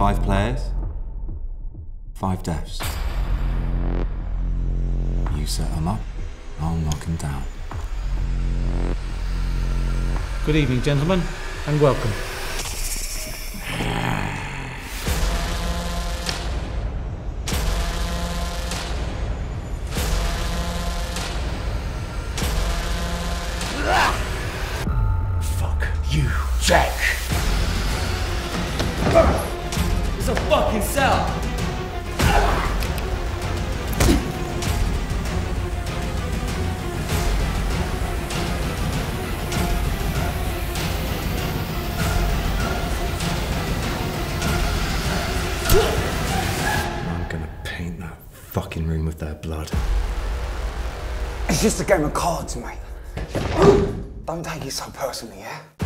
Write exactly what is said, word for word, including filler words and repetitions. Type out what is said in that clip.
Five players, five deaths. You set them up, I'll knock them down. Good evening, gentlemen, and welcome. Fuck you, Jack! It's a fucking cell! I'm gonna paint that fucking room with their blood. It's just a game of cards, mate. Don't take it so personally, yeah?